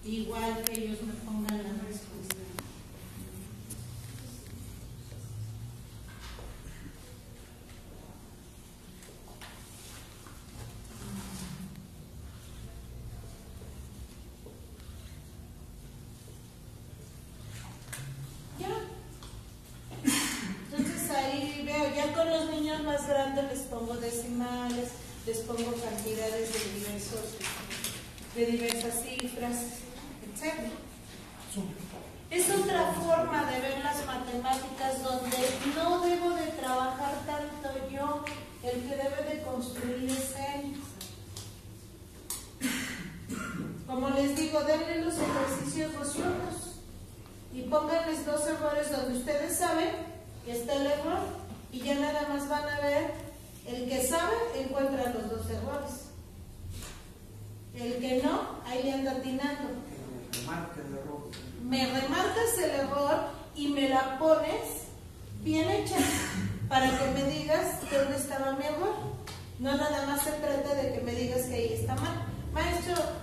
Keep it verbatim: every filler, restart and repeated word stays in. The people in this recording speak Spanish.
igual que ellos me pongan la respuesta. Más grandes les pongo decimales, les pongo cantidades de diversos, de diversas cifras, etcétera. Es otra forma de ver las matemáticas donde no debo de trabajar tanto yo, el que debe de construir es él. Como les digo, denle los ejercicios ociosos y pónganles dos errores donde ustedes saben que está el error. Y ya nada más van a ver, el que sabe encuentra los dos errores. El que no, ahí le anda atinando. Me remarcas el error y me la pones bien hecha para que me digas dónde estaba mi error. No nada más se trata de que me digas que ahí está mal. Maestro,